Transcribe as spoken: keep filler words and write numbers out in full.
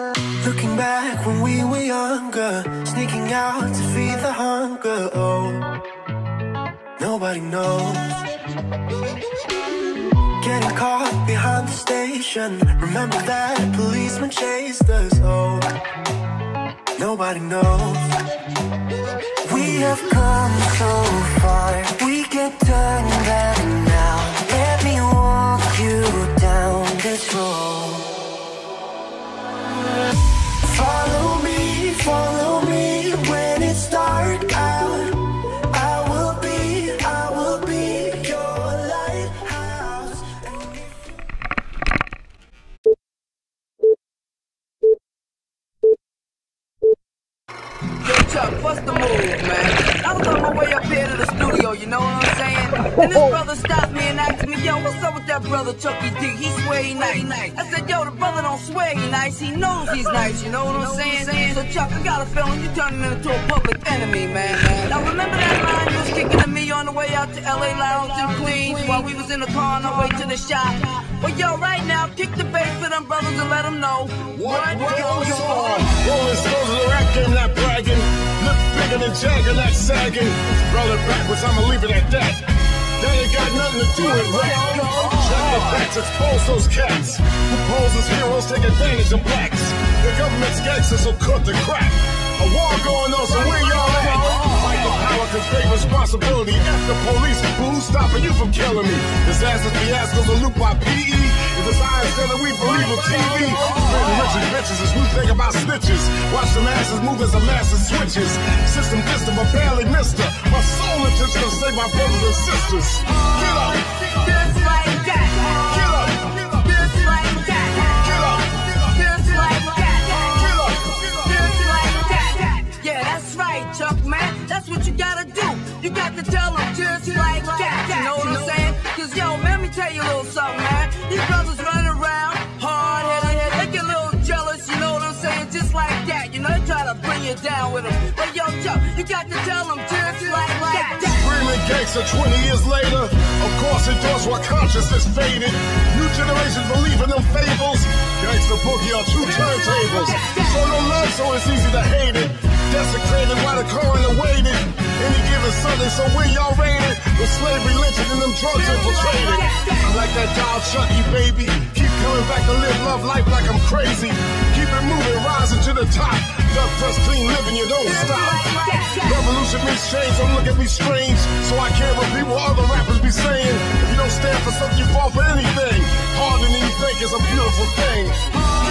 Looking back when we were younger, sneaking out to feed the hunger. Oh, nobody knows. Getting caught behind the station. Remember that policeman chased us. Oh, nobody knows. We have come so far. We can turn back now. Let me walk you down this road. Follow me, follow me when it's dark out. I will be, I will be your lighthouse. Yo, Chuck, what's the move, man? I was on my way up here to the studio, you know what I'm saying? And this brother stopped me and asked me, yo, what's up with that brother Chucky D? He swear he nice. I said, yo, the brother don't swear he nice, he knows he's nice, you know what I'm saying? So Chuck, I got a feeling you turning into a public enemy, man. Now remember that line you was kicking to me on the way out to L A Lounge in Queens while we was in the car on our way to the shop? Well, yo, right now, kick the bass for them brothers and let them know what, what goes on. Rolling stones of the rap game, not bragging. Look bigger than Jagger, not sagging. Brother backwards, I'ma leave it at that. They ain't got nothing to do with rap. Check the facts, expose those cats who pose as heroes, take advantage of blacks. The government's gangsters will cut the crap. A war going on, so where y'all at? Fight the power, cause great responsibility. F the police, who's stopping you from killing me? Disasters, fiascos, are looped by P E. It's a science that we believe in T V. Spreading riches, bitches, is we think about snitches. Watch the masses move as the masses switches. System dissed them, but barely missed her. My soul intention to save my brothers and sisters. Get up! Just like that. Get up! Just like that. Get up! Just like that. Get up! Just like that. Yeah, that's right, Chuck, man. That's what you gotta do. You got to tell them just like that. You know what I'm saying? Cause yo, man, let me tell you a little something, man. These brothers running around, hard-headed, they get a little jealous, you know what I'm saying? Just like that. You know, they try to bring you down with them. But yo, Chuck, you got to tell them just like that. Screaming gangster twenty years later. Of course it does while consciousness faded. New generations believe in them fables. Gangsta boogie on two turntables. So no love, so it's easy to hate it. Desecrated while the coroner waited. Any given Sunday, so where y'all rated? With slavery lynching and them drugs infiltrated. I'm like that doll Chucky, baby. Keep coming back to live love life like I'm crazy. Keep it moving, rising to the top. Duck dust clean living, you don't stop. Revolution means change, don't look at me strange. So I can't repeat what other rappers be saying. If you don't stand for something, you fall for anything. Harder than you think is a beautiful thing.